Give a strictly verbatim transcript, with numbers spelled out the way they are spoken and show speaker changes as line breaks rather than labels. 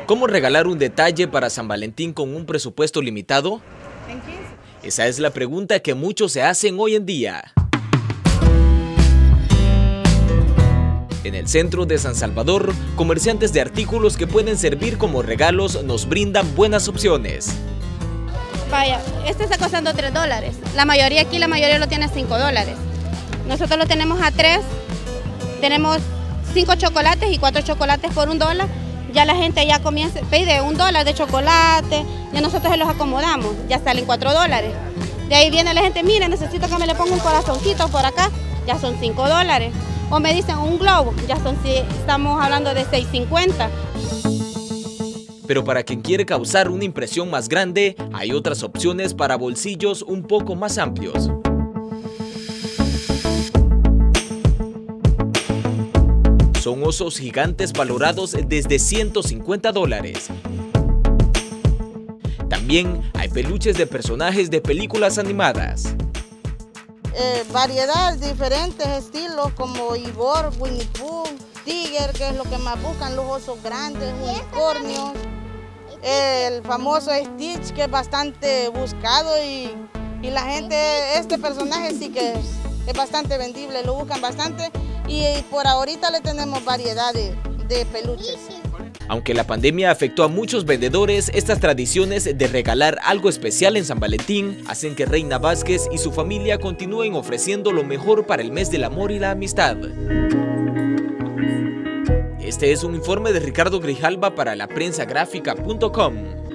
¿Cómo regalar un detalle para San Valentín con un presupuesto limitado? Esa es la pregunta que muchos se hacen hoy en día. En el centro de San Salvador, comerciantes de artículos que pueden servir como regalos nos brindan buenas opciones.
Vaya, este está costando tres dólares. La mayoría aquí, la mayoría lo tiene a cinco dólares. Nosotros lo tenemos a tres. Tenemos cinco chocolates y cuatro chocolates por un dólar. Ya la gente ya comienza, pide un dólar de chocolate, ya nosotros se los acomodamos, ya salen cuatro dólares. De ahí viene la gente, mire, necesito que me le ponga un corazoncito por acá, ya son cinco dólares. O me dicen un globo, ya son, estamos hablando de seis cincuenta.
Pero para quien quiere causar una impresión más grande, hay otras opciones para bolsillos un poco más amplios. Son osos gigantes valorados desde ciento cincuenta dólares. También hay peluches de personajes de películas animadas.
Eh, variedad, diferentes estilos como Ivor, Winnie Pooh, Tiger, que es lo que más buscan, los osos grandes, unicornios. El famoso Stitch, que es bastante buscado y, y la gente, este personaje sí que es, es bastante vendible, lo buscan bastante. Y por ahorita le tenemos variedad de, de peluches.
Aunque la pandemia afectó a muchos vendedores, estas tradiciones de regalar algo especial en San Valentín hacen que Reina Vázquez y su familia continúen ofreciendo lo mejor para el mes del amor y la amistad. Este es un informe de Ricardo Grijalva para la prensa gráfica punto com.